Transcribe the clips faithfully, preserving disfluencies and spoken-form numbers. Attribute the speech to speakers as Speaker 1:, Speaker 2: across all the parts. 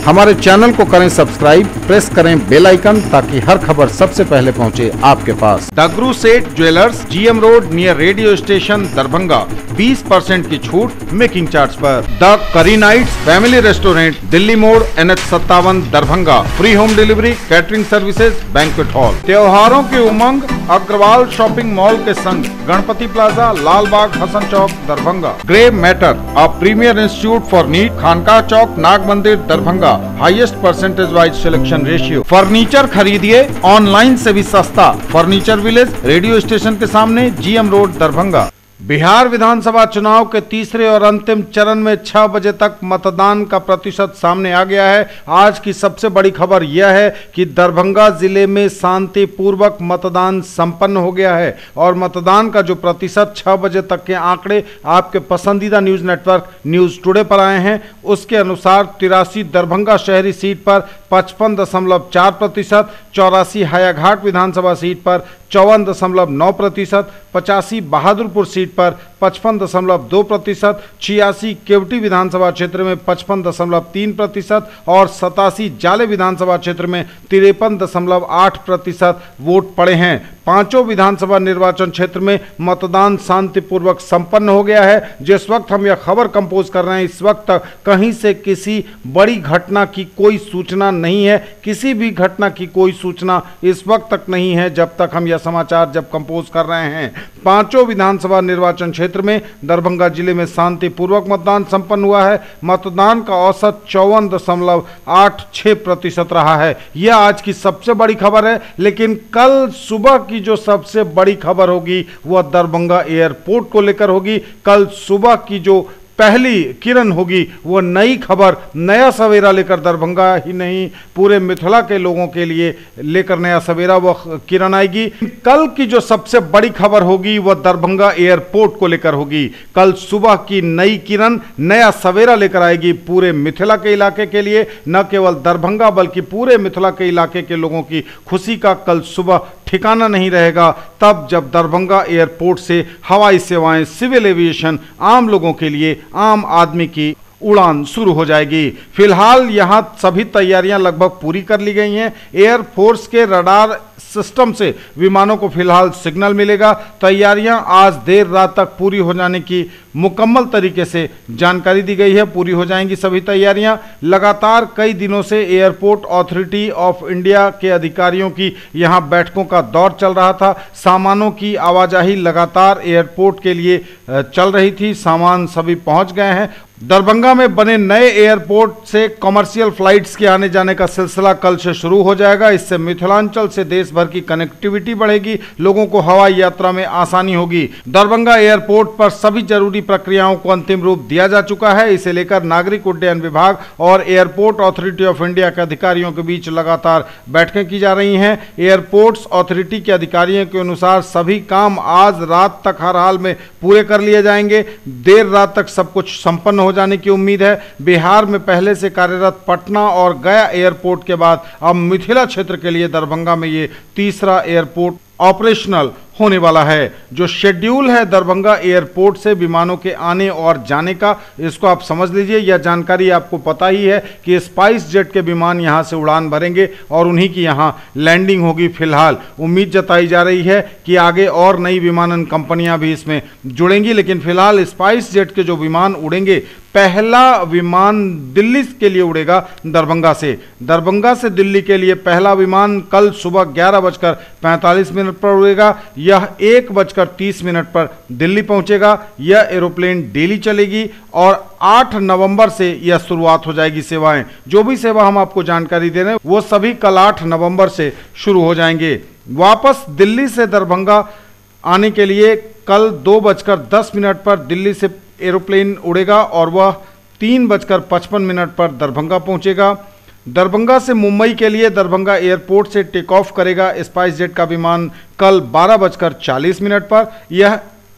Speaker 1: हमारे चैनल को करें सब्सक्राइब, प्रेस करें बेल आइकन ताकि हर खबर सबसे पहले पहुंचे आपके पास। The Guru Seth jewellers, GM road near radio station Darbhanga. बीस परसेंट की छूट मेकिंग चार्ज पर। The curry nights family restaurant, Delhi मोड़, एन एच सत्तावन Darbhanga. Free home delivery, catering services, banquet hall. त्योहारों की उमंग अग्रवाल शॉपिंग मॉल के संग, Ganpati plaza, Lal Bagh, Hasan Chowk Darbhanga. Grey matter, a premier institute for NEET, Khanka Chowk, Nag Mandir Darbhanga. Highest percentage wise selection ratio. Furniture खरीदिए online से भी सस्ता। फर्नीचर विलेज, रेडियो स्टेशन के सामने, जीएम रोड दरभंगा। बिहार विधानसभा चुनाव के तीसरे और अंतिम चरण में छह बजे तक मतदान का प्रतिशत सामने आ गया है। आज की सबसे बड़ी खबर यह है कि दरभंगा जिले में शांतिपूर्वक मतदान संपन्न हो गया है और मतदान का जो प्रतिशत छह बजे तक के आंकड़े आपके पसंदीदा न्यूज नेटवर्क न्यूज टुडे पर आए हैं, उसके अनुसार तिरासी दरभंगा शहरी सीट पर पचपन दशमलव चार प्रतिशत, चौरासी हायाघाट विधानसभा सीट पर चौवन दशमलव नौ प्रतिशत, पचासी बहादुरपुर सीट पर पचपन दशमलव दो प्रतिशत, छियासी केवटी विधानसभा क्षेत्र में पचपन दशमलव तीन प्रतिशत और सतासी जाले विधानसभा क्षेत्र में तिरपन दशमलव आठ प्रतिशत वोट पड़े हैं। पांचों विधानसभा निर्वाचन क्षेत्र में मतदान शांतिपूर्वक संपन्न हो गया है। जिस वक्त हम यह खबर कंपोज कर रहे हैं, इस वक्त तक कहीं से किसी बड़ी घटना की कोई सूचना नहीं है। किसी भी घटना की कोई सूचना इस वक्त तक नहीं है जब तक हम यह समाचार जब कंपोज कर रहे हैं। पांचों विधानसभा निर्वाचन क्षेत्र में दरभंगा जिले में शांतिपूर्वक मतदान संपन्न हुआ है। मतदान का औसत चौवन दशमलव आठ छह प्रतिशत रहा है। यह आज की सबसे बड़ी खबर है। लेकिन कल सुबह की जो सबसे बड़ी खबर होगी वह दरभंगा एयरपोर्ट को लेकर होगी। कल सुबह की जो पहली किरण होगी वो नई खबर, नया सवेरा लेकर दरभंगा ही नहीं पूरे मिथिला के लोगों के लिए लेकर नया सवेरा वह किरण आएगी। कल की जो सबसे बड़ी खबर होगी वह दरभंगा एयरपोर्ट को लेकर होगी। कल सुबह की नई किरण, नया सवेरा लेकर आएगी पूरे मिथिला के इलाके के लिए। न केवल दरभंगा बल्कि पूरे मिथिला के इलाके के लोगों की खुशी का कल सुबह ठिकाना नहीं रहेगा तब जब दरभंगा एयरपोर्ट से हवाई सेवाएं, सिविल एविएशन, आम लोगों के लिए, आम आदमी की उड़ान शुरू हो जाएगी। फिलहाल यहां सभी तैयारियां लगभग पूरी कर ली गई हैं। एयरफोर्स के रडार सिस्टम से विमानों को फिलहाल सिग्नल मिलेगा। तैयारियां आज देर रात तक पूरी हो जाने की मुकम्मल तरीके से जानकारी दी गई है। पूरी हो जाएंगी सभी तैयारियां। लगातार कई दिनों से एयरपोर्ट अथॉरिटी ऑफ इंडिया के अधिकारियों की यहां बैठकों का दौर चल रहा था। सामानों की आवाजाही लगातार एयरपोर्ट के लिए चल रही थी। सामान सभी पहुंच गए हैं। दरभंगा में बने नए एयरपोर्ट से कमर्शियल फ्लाइट्स के आने जाने का सिलसिला कल से शुरू हो जाएगा। इससे मिथिलांचल से देश भर की कनेक्टिविटी बढ़ेगी, लोगों को हवाई यात्रा में आसानी होगी। दरभंगा एयरपोर्ट पर सभी जरूरी प्रक्रियाओं को अंतिम रूप दिया जा चुका है। इसे लेकर नागरिक उड्डयन विभाग और एयरपोर्ट अथॉरिटी ऑफ इंडिया के अधिकारियों के बीच लगातार बैठकें की जा रही हैं। एयरपोर्ट्स अथॉरिटी के अधिकारियों के अनुसार सभी काम आज रात तक हर हाल में पूरे कर लिए जाएंगे। देर रात तक सब कुछ संपन्न हो जाने की उम्मीद है। बिहार में पहले से कार्यरत पटना और गया एयरपोर्ट के बाद अब मिथिला क्षेत्र के लिए दरभंगा में ये तीसरा एयरपोर्ट ऑपरेशनल होने वाला है। जो शेड्यूल है दरभंगा एयरपोर्ट से विमानों के आने और जाने का, इसको आप समझ लीजिए। यह जानकारी आपको पता ही है कि स्पाइस जेट के विमान यहां से उड़ान भरेंगे और उन्हीं की यहां लैंडिंग होगी। फिलहाल उम्मीद जताई जा रही है कि आगे और नई विमानन कंपनियां भी इसमें जुड़ेंगी, लेकिन फिलहाल स्पाइस जेट के जो विमान उड़ेंगे, पहला विमान दिल्ली के लिए उड़ेगा दरभंगा से। दरभंगा से दिल्ली के लिए पहला विमान कल सुबह ग्यारह बजकर पैंतालीस मिनट पर उड़ेगा। यह एक बजकर तीस मिनट पर दिल्ली पहुंचेगा। यह एरोप्लेन डेली चलेगी और आठ नवंबर से यह शुरुआत हो जाएगी सेवाएं। जो भी सेवा हम आपको जानकारी दे रहे हैं वो सभी कल आठ नवंबर से शुरू हो जाएंगे। वापस दिल्ली से दरभंगा आने के लिए कल दो बजकर दस मिनट पर दिल्ली से एरोप्लेन उड़ेगा और वह तीन बजकर पचपन मिनट पर दरभंगा पहुंचेगा। दरभंगा से मुंबई के लिए दरभंगा एयरपोर्ट से टेक ऑफ करेगा स्पाइस जेट का विमान कल बारह बजकर चालीस मिनट पर। यह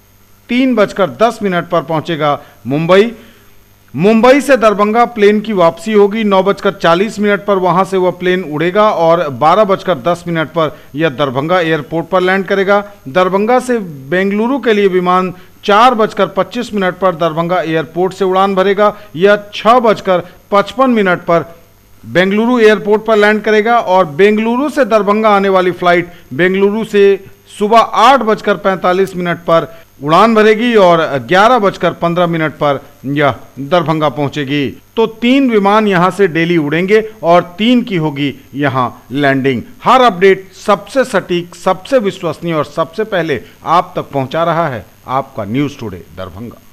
Speaker 1: तीन बजकर दस मिनट पर पहुंचेगा मुंबई। मुंबई से दरभंगा प्लेन की वापसी होगी। नौ बजकर चालीस मिनट पर वहां से वह प्लेन उड़ेगा और बारह बजकर दस मिनट पर यह दरभंगा एयरपोर्ट पर लैंड करेगा। दरभंगा से बेंगलुरु के लिए विमान चार बजकर पच्चीस मिनट पर दरभंगा एयरपोर्ट से उड़ान भरेगा। यह छह बजकर पचपन मिनट पर बेंगलुरु एयरपोर्ट पर लैंड करेगा और बेंगलुरु से दरभंगा आने वाली फ्लाइट बेंगलुरु से सुबह आठ बजकर पैंतालीस मिनट पर उड़ान भरेगी और ग्यारह बजकर पंद्रह मिनट पर यह दरभंगा पहुंचेगी। तो तीन विमान यहां से डेली उड़ेंगे और तीन की होगी यहां लैंडिंग। हर अपडेट सबसे सटीक, सबसे विश्वसनीय और सबसे पहले आप तक पहुंचा रहा है आपका न्यूज़ टुडे दरभंगा।